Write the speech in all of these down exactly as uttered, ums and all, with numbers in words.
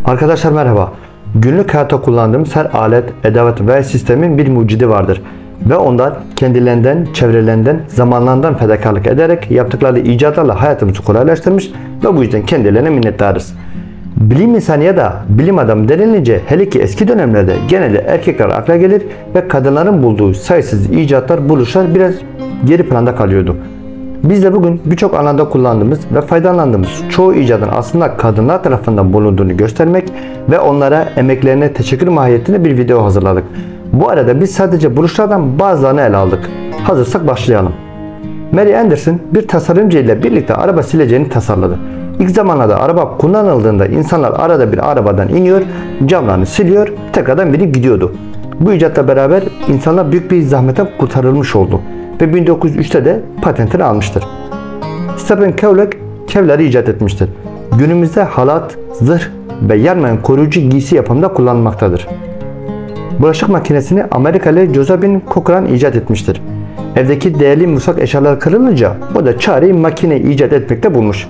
Arkadaşlar merhaba. Günlük hayatta kullandığımız her alet, edevat ve sistemin bir mucidi vardır. Ve onlar kendilerinden, çevrelerinden, zamanlarından fedakarlık ederek yaptıkları icatlarla hayatımızı kolaylaştırmış ve bu yüzden kendilerine minnettarız. Bilim insanı ya da bilim adamı denilince hele ki eski dönemlerde genelde erkekler akla gelir ve kadınların bulduğu sayısız icatlar, buluşlar biraz geri planda kalıyordu. Biz de bugün birçok alanda kullandığımız ve faydalandığımız çoğu icadın aslında kadınlar tarafından bulunduğunu göstermek ve onlara emeklerine teşekkür mahiyetinde bir video hazırladık. Bu arada biz sadece buluşlardan bazılarını ele aldık. Hazırsak başlayalım. Mary Anderson bir tasarımcı ile birlikte araba sileceğini tasarladı. İlk zamanlarda araba kullanıldığında insanlar arada bir arabadan iniyor, camlarını siliyor, tekrardan binip gidiyordu. Bu icatla beraber insanlar büyük bir zahmetten kurtarılmış oldu ve bin dokuz yüz üçte de patentini almıştır. Stephen Kevlar kevları icat etmiştir. Günümüzde halat, zırh ve yanmayan koruyucu giysi yapımında kullanılmaktadır. Bulaşık makinesini Amerikalı Josephine Cochran icat etmiştir. Evdeki değerli mutfak eşyaları kırılınca o da çareyi makine icat etmekte bulmuş.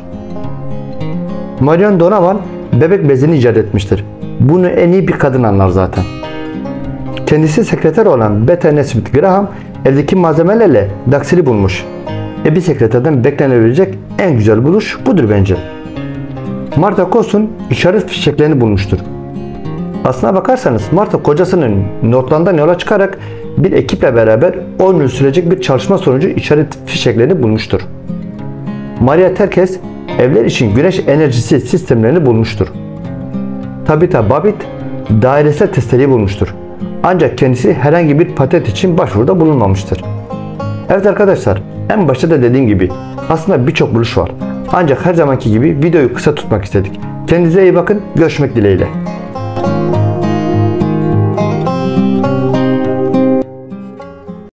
Marion Donovan bebek bezini icat etmiştir. Bunu en iyi bir kadın anlar zaten. Kendisi sekreter olan Beta Nesbitt Graham evdeki malzemelerle daksili bulmuş. E bir sekreterden beklenebilecek en güzel buluş budur bence. Martha Koss'un işaret fişeklerini bulmuştur. Aslına bakarsanız Martha kocasının notlarından yola çıkarak bir ekiple beraber on yıl sürecek bir çalışma sonucu işaret fişeklerini bulmuştur. Maria Terkes evler için güneş enerjisi sistemlerini bulmuştur. Tabitha Babbitt dairesel testereyi bulmuştur. Ancak kendisi herhangi bir patent için başvuruda bulunmamıştır. Evet arkadaşlar, en başta da dediğim gibi aslında birçok buluş var. Ancak her zamanki gibi videoyu kısa tutmak istedik. Kendinize iyi bakın, görüşmek dileğiyle.